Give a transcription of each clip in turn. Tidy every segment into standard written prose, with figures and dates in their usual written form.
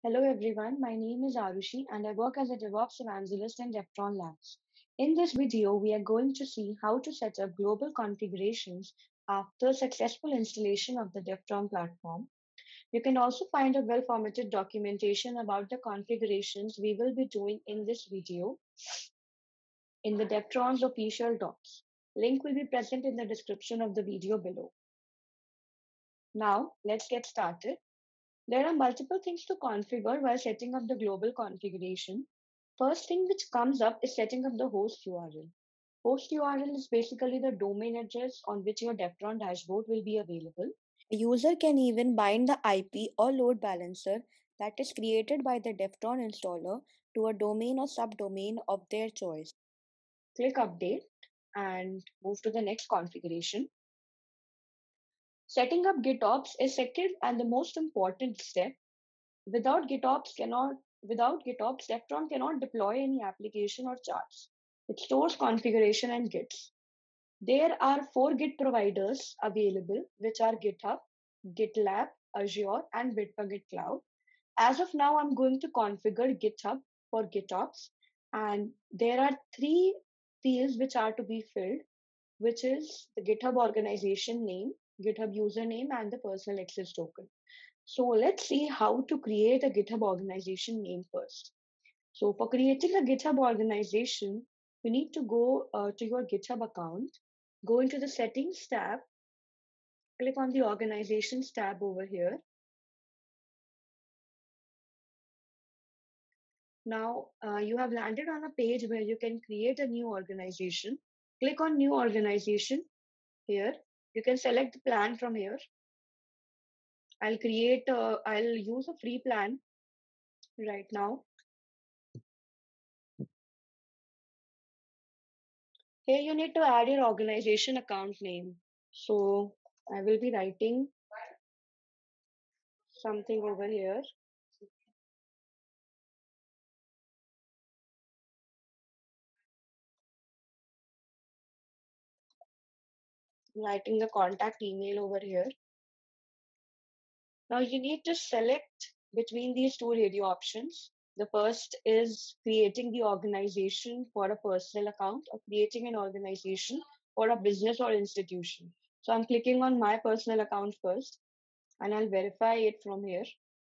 Hello everyone, my name is Arushi and I work as a DevOps evangelist in Devtron Labs. In this video, we are going to see how to set up global configurations after successful installation of the Devtron platform. You can also find a well-formatted documentation about the configurations we will be doing in this video in the Devtron's official docs. Link will be present in the description of the video below. Now, let's get started. There are multiple things to configure while setting up the global configuration. First thing which comes up is setting up the host URL. Host URL is basically the domain address on which your Devtron dashboard will be available. A user can even bind the IP or load balancer that is created by the Devtron installer to a domain or subdomain of their choice. Click Update and move to the next configuration. Setting up GitOps is second and the most important step. Without GitOps, Devtron cannot deploy any application or charts. It stores configuration and Gits. There are 4 Git providers available, which are GitHub, GitLab, Azure, and Bitbucket Cloud. As of now, I'm going to configure GitHub for GitOps, and there are 3 fields which are to be filled, which is the GitHub organization name, GitHub username, and the personal access token. So let's see how to create a GitHub organization name first. So for creating a GitHub organization, you need to go to your GitHub account, go into the settings tab, click on the organizations tab over here. Now you have landed on a page where you can create a new organization. Click on new organization here. You can select the plan from here. I'll use a free plan right now. Here you need to add your organization account name. So I will be writing something over here. Writing the contact email over here. Now you need to select between these two radio options. The first is creating the organization for a personal account or creating an organization for a business or institution. So I'm clicking on my personal account first and I'll verify it from here.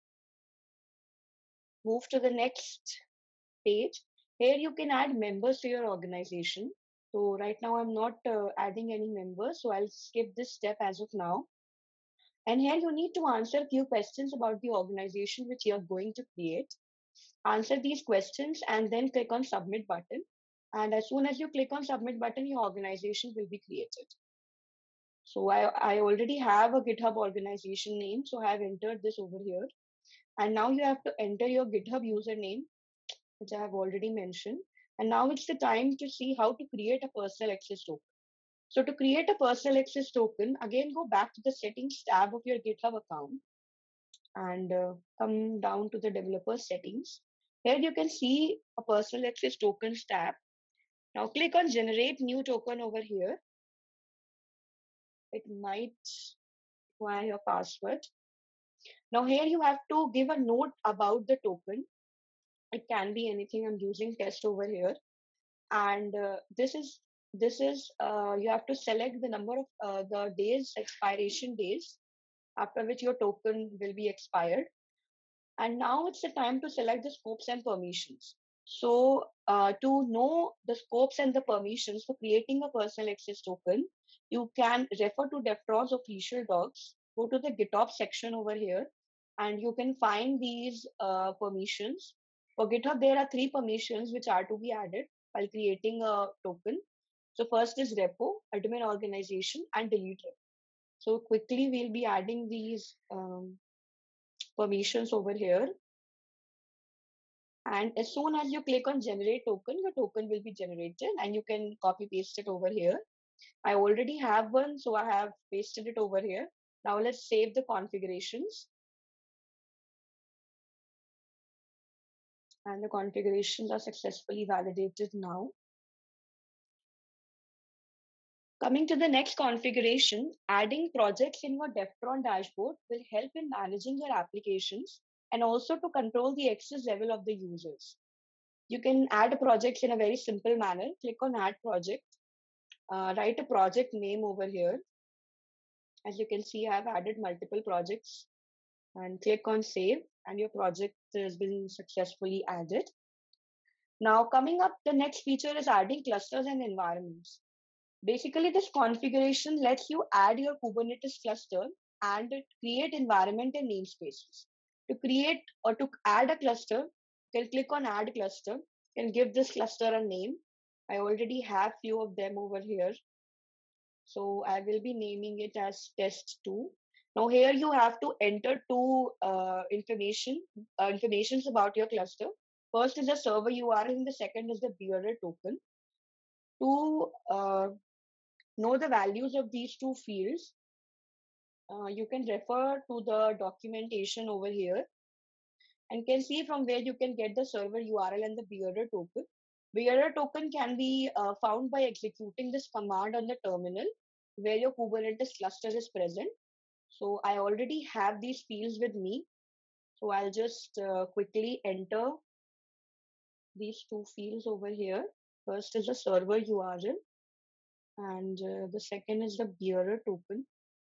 Move to the next page. Here you can add members to your organization. So right now I'm not adding any members, so I'll skip this step as of now. And here you need to answer a few questions about the organization which you're going to create. Answer these questions and then click on submit button. And as soon as you click on submit button, your organization will be created. So I already have a GitHub organization name. So I have entered this over here. And now you have to enter your GitHub username, which I have already mentioned. And now it's the time to see how to create a personal access token. So to create a personal access token, again, go back to the settings tab of your GitHub account and come down to the developer settings. Here you can see a personal access tokens tab. Now click on generate new token over here. It might require your password. Now here you have to give a note about the token. It can be anything. I'm using test over here. And this is you have to select the number of the days, expiration days, after which your token will be expired. And now it's the time to select the scopes and permissions. So to know the scopes and the permissions for creating a personal access token, you can refer to Devtron's official docs, go to the GitOps section over here, and you can find these permissions. For GitHub, there are 3 permissions which are to be added while creating a token. So first is repo, admin organization, and delete repo. So quickly we'll be adding these permissions over here. And as soon as you click on generate token, your token will be generated and you can copy paste it over here. I already have one, so I have pasted it over here. Now let's save the configurations. And the configurations are successfully validated now. Coming to the next configuration, adding projects in your Devtron dashboard will help in managing your applications and also to control the access level of the users. You can add projects in a very simple manner. Click on add project, write a project name over here. As you can see, I've added multiple projects, and click on save, and your project has been successfully added. Now coming up, the next feature is adding clusters and environments. Basically, this configuration lets you add your Kubernetes cluster and create environment and namespaces. To create or to add a cluster, you can click on add cluster and give this cluster a name. I already have few of them over here. So I will be naming it as test2. Now here you have to enter two informations about your cluster. First is the server URL and the second is the bearer token. To know the values of these two fields, you can refer to the documentation over here and can see from where you can get the server URL and the bearer token. Bearer token can be found by executing this command on the terminal where your Kubernetes cluster is present. So I already have these fields with me. So I'll just quickly enter these two fields over here. First is the server URL and the second is the bearer token.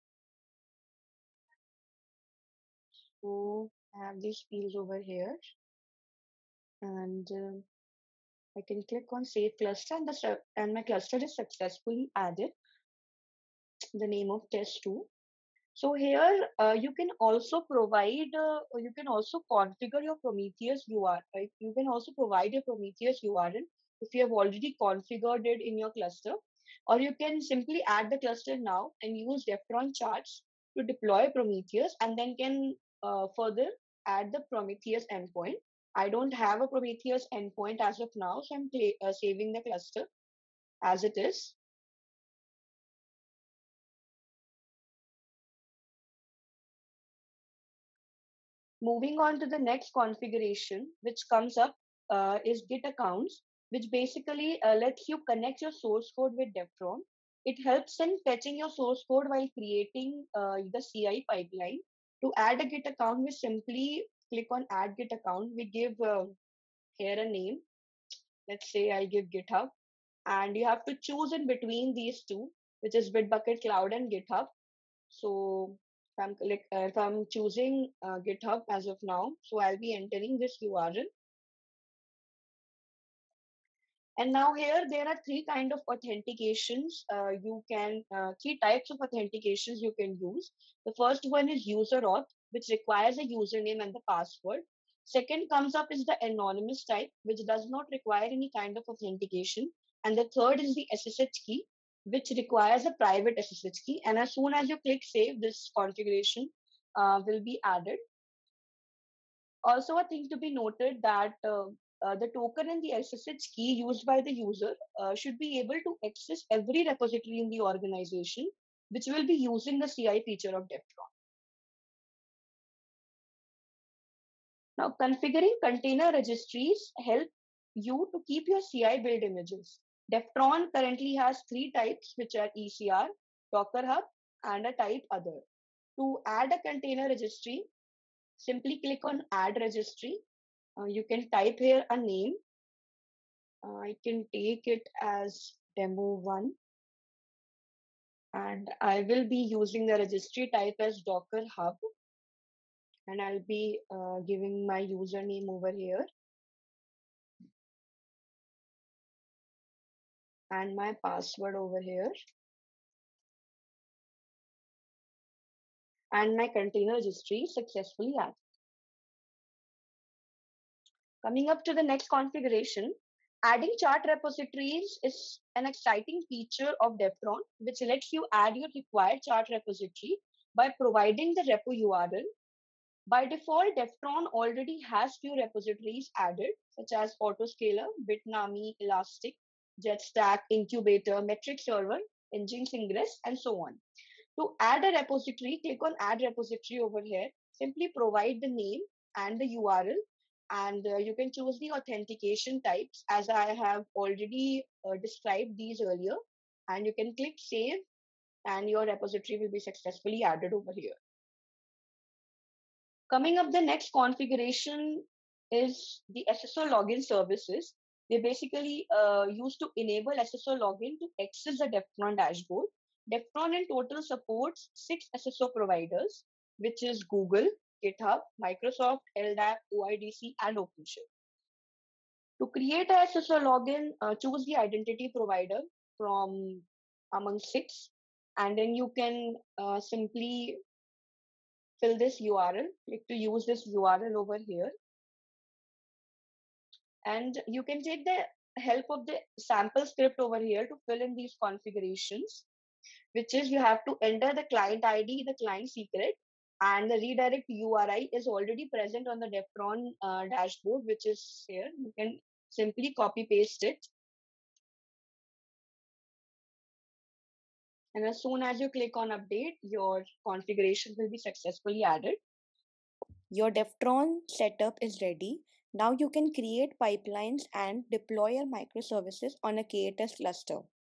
So I have these fields over here and I can click on save cluster and my cluster is successfully added, the name of test2. So here you can also provide, you can also configure your Prometheus URL. Right? You can also provide your Prometheus URL if you have already configured it in your cluster, or you can simply add the cluster now and use Devtron charts to deploy Prometheus and then can further add the Prometheus endpoint. I don't have a Prometheus endpoint as of now, so I'm saving the cluster as it is. Moving on to the next configuration, which comes up is Git Accounts, which basically lets you connect your source code with Devtron. It helps in fetching your source code while creating the CI pipeline. To add a Git account, we simply click on Add Git Account. We give here a name. Let's say I'll give GitHub. And you have to choose in between these two, which is Bitbucket Cloud and GitHub. So if I'm choosing GitHub as of now, so I'll be entering this URL. And now here there are three kind of authentications. Three types of authentications you can use. The first one is user auth, which requires a username and the password. Second comes up is the anonymous type, which does not require any kind of authentication. And the third is the SSH key, which requires a private SSH key. And as soon as you click save, this configuration will be added. Also, a thing to be noted that the token and the SSH key used by the user should be able to access every repository in the organization, which will be using the CI feature of Devtron. Now, configuring container registries help you to keep your CI build images. Devtron currently has three types, which are ECR, Docker Hub, and a type other. To add a container registry, simply click on Add Registry. You can type here a name. I can take it as demo1 and I will be using the registry type as Docker Hub and I'll be giving my username over here and my password over here and my container registry successfully added. Coming up to the next configuration, adding chart repositories is an exciting feature of Devtron, which lets you add your required chart repository by providing the repo URL. By default, Devtron already has few repositories added, such as Autoscaler, Bitnami, Elastic, JetStack, Incubator, Metric Server, Nginx Ingress, and so on. To add a repository, click on Add Repository over here. Simply provide the name and the URL, and you can choose the authentication types as I have already described these earlier. And you can click Save, and your repository will be successfully added over here. Coming up, the next configuration is the SSO login services. They basically used to enable SSO login to access the Devtron dashboard. Devtron in total supports 6 SSO providers, which is Google, GitHub, Microsoft, LDAP, OIDC, and OpenShift. To create a SSO login, choose the identity provider from among 6, and then you can simply fill this URL. Click to use this URL over here, and you can take the help of the sample script over here to fill in these configurations, which is you have to enter the client ID, the client secret, and the redirect URI is already present on the Devtron dashboard, which is here. You can simply copy paste it. And as soon as you click on update, your configuration will be successfully added. Your Devtron setup is ready. Now you can create pipelines and deploy your microservices on a K8s cluster.